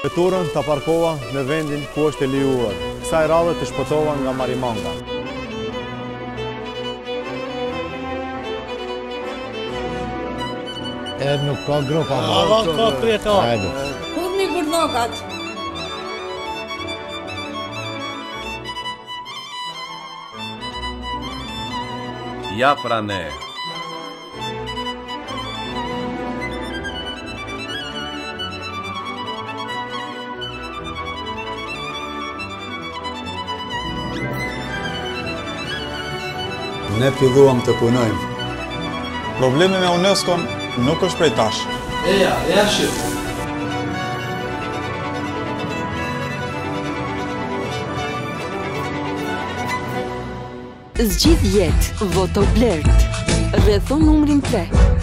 Veturën ta parkova në vendin ku është e lejuar. Kësaj radhe të shpëtova nga marimanga. Nuk ka gropa. Ka kreta. Hudhni burnokat. Ja pra ne. Ne filluam të punojmë. Problemi me UNESCO-n nuk është prej tash. Ja shif. Zgjidh jetë, voto Blert. Rrethon numrin 3.